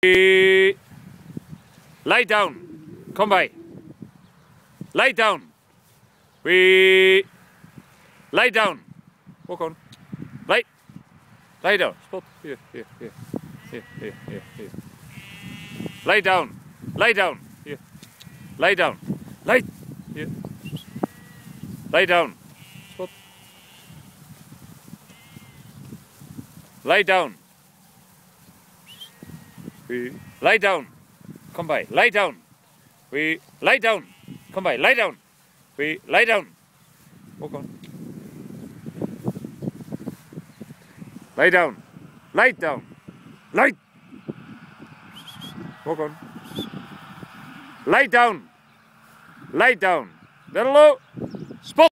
Lie down. Come by. Lie down. We lie down. Walk on. Lie down. Spot. Here. Lie down. Lie down. Here. Lie down. Lie. Here. Lie down. Spot. Lie down. We lie down. Come by. Lie down. We lie down. Come by. Lie down. We lie down. Walk on. Lie down. Lie down. Lie. Walk on. Lie down. Lie down. Down low. Spot.